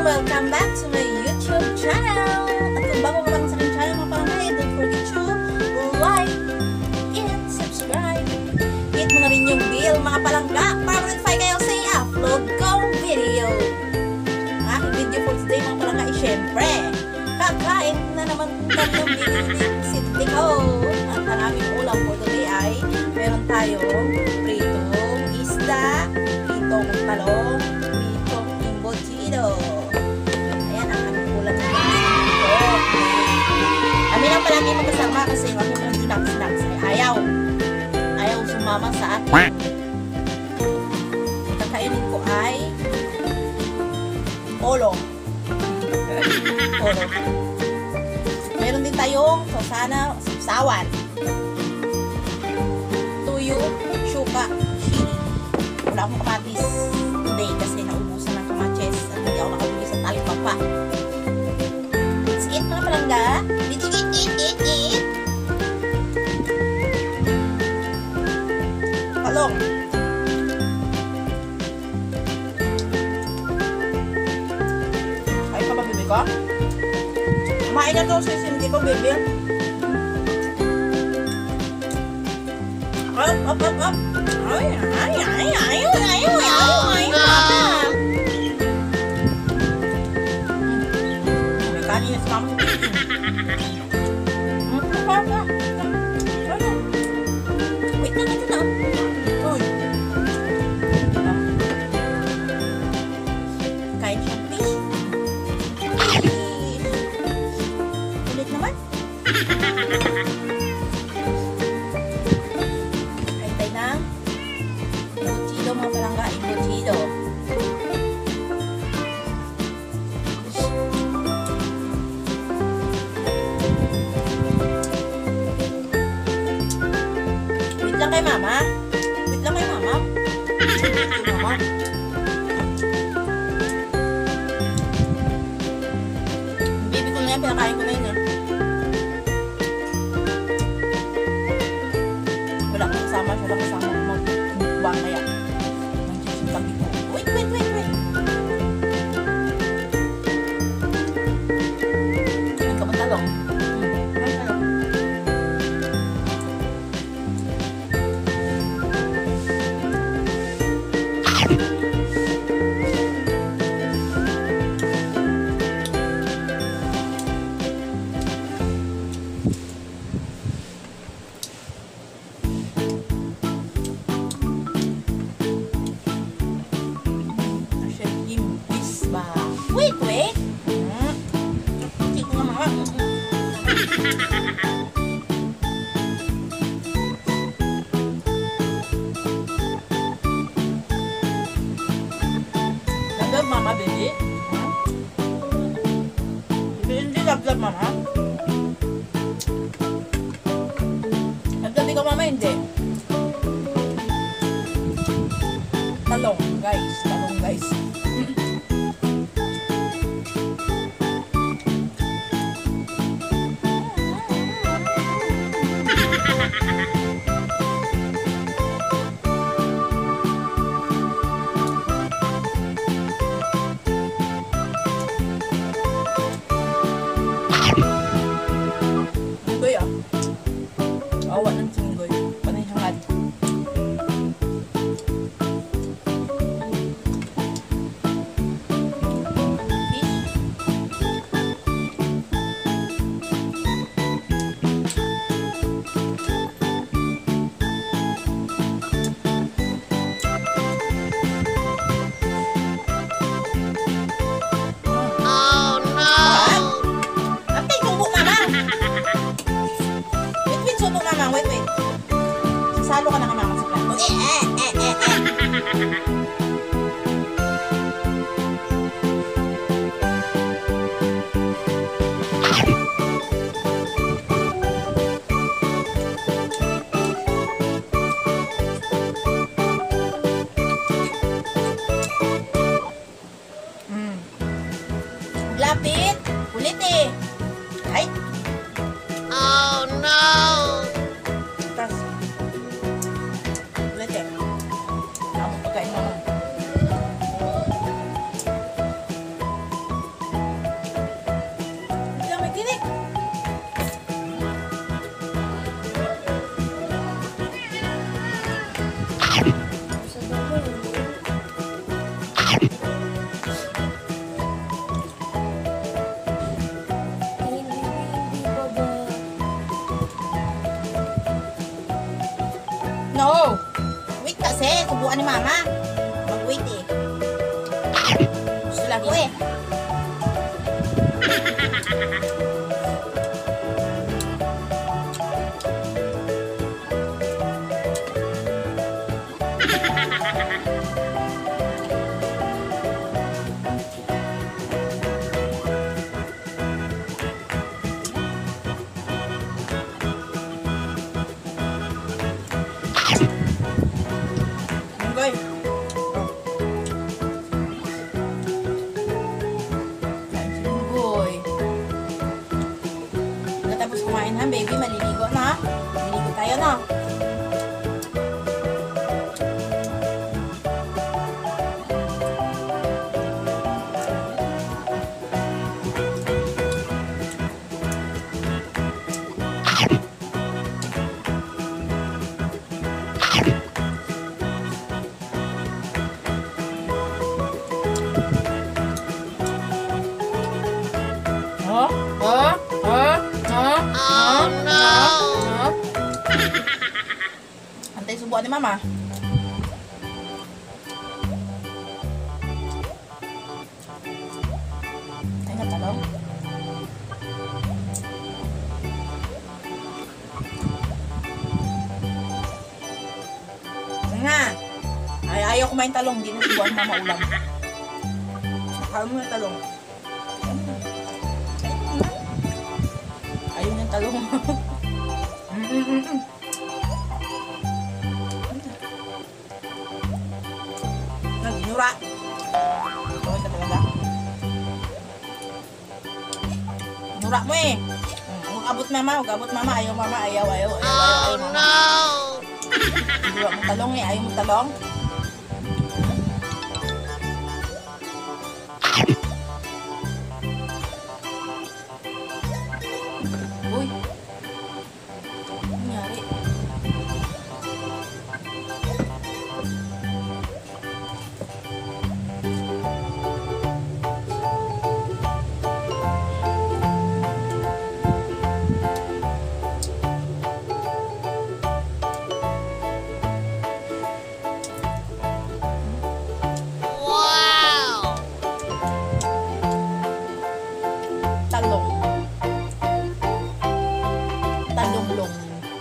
welcome back to my YouTube channel. At kung bago ka lang sa aking channel mga palangga, don't forget to like and subscribe. Hit mo na rin yung bell mga palangga para notify kayo sa i-upload kong video. Ang aking video for today mga palangga ay syempre kakain na naman kung ng binili ko. At ang aming ulam for today ay meron tayong pritong isda, pritong talong, pritong embutido. Ayan ang aming ulam na dito. Kami lang palagi magkasama kasi yung aking mga snacks ay ayaw sumama sa akin. Kakainin ko ay polo. Meron din tayong sosana, sawan, tuyo, syuka, chili. Wala akong kamatis today kasi naubusan ng kamatis at hindi ako nakabili sa talipapa. Let's eat mga palangga. Let's eat. Talong. Ay pa ba bibig ko? Kumain na to sis, hindi ko baby. Up. Ay. May kanin na sa mama. Wait na. Uy. Kain siyang fish. Ulit naman. Kain tayo ng embutido mga palangga. Embutido. Wait lang kay mama. Baby ko na yan, pinakain ko na yun eh. Wala kang kasama mag-mukbang kaya. Mag-tabi ko. Wait. Ano ka ba talong? Wait. Hindi ko nga mga. Love mama, baby. Hindi love mama. Love ko mama, hindi. Talong guys. Unggoy awa ng singgoy. Panay hangad. Wait. Sasalo ka na kamama sa plato. Lapit. Ulit eh. Ay. Oh no. Ulit eh. Pagkain naman. subuan ni Mama. Mag-wait eh. Gusto lang ko eh. Okay. Boy. Natapos kumain ha, baby. Maliligo na. Maliligo tayo na. Oh no! Antay subuan ni Mama. Ay, natalong. Nga! Ay, ayaw kumain talong. Hindi na subuan Mama ulam. Saka mo na talong. Ayun yung talong. Nagnura. Okay ka talaga. Nura mo eh. Huwag abot Mama. Huwag abot Mama. Ayaw Mama. Ayaw. Oh no! Nura mo talong eh. Ayaw mo talong. Uy. Ano nangyari? Wow! Talong. Talonglong.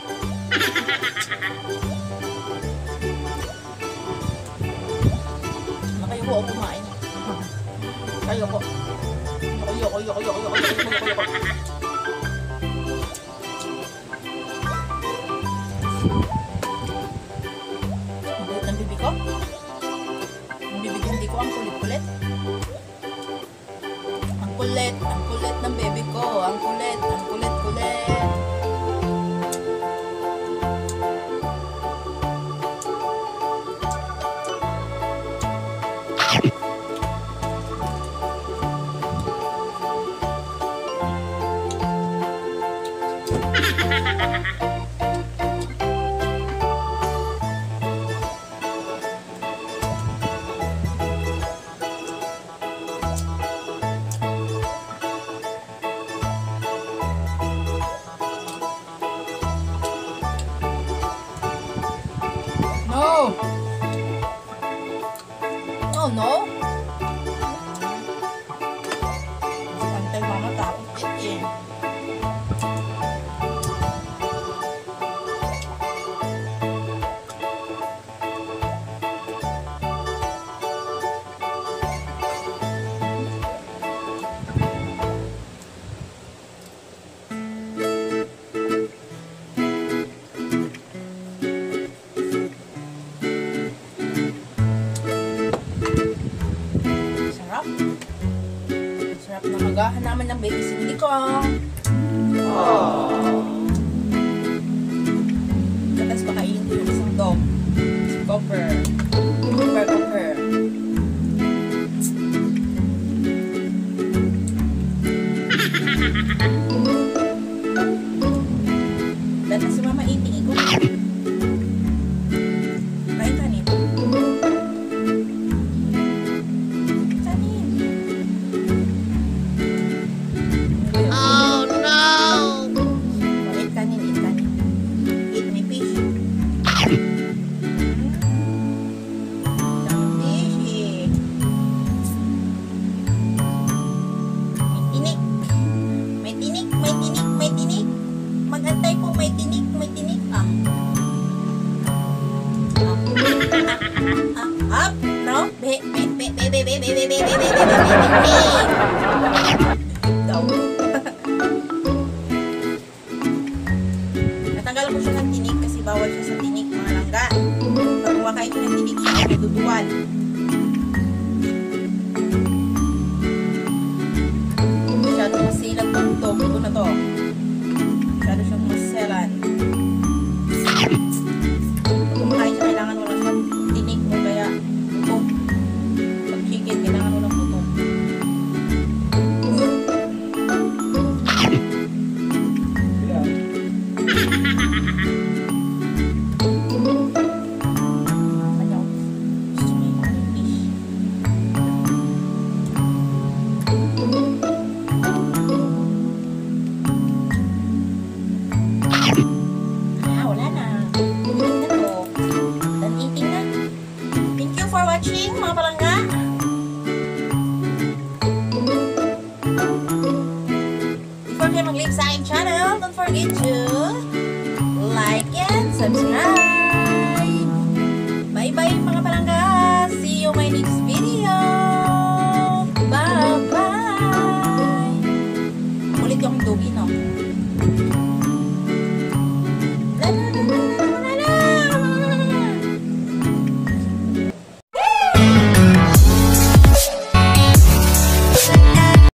Nakayoko ako kumain. Ayoko. Ayoko. Ang bibi ko? Ang bibi ko hindi ko ang kulit-kulit. Ang kulit ng baby ko. Ang kulit. No! Oh no! Antay Mama tapos eh. Sarap na magahan naman ng baby Cindy ko. Tapos pakainin ko yung isang dog. Si Copper. Copper. Dahil na si Mama eating ko. Kain. Oh no! Eat kanin. Eat me fish. Ikaw. Natanggal ko siya ng tinik kasi bawal siya sa tinik, mga langga. Pag kumakain ko ng tinik, siya ay naduduwal. Masyado masilang tuntog. Ito na to. Masyado siyang maselan. Pag kumakain siya, kailangan mo lang siyang tinik mo, kaya tutok. Pag chicken, kailangan mo lang tutok. Wala na. Eating na to. Done eating na. Thank you for watching, mga palangga. Before kayo mag-leave sa aking channel, don't forget to like and subscribe. Bye-bye, mga palangga. See you my next video.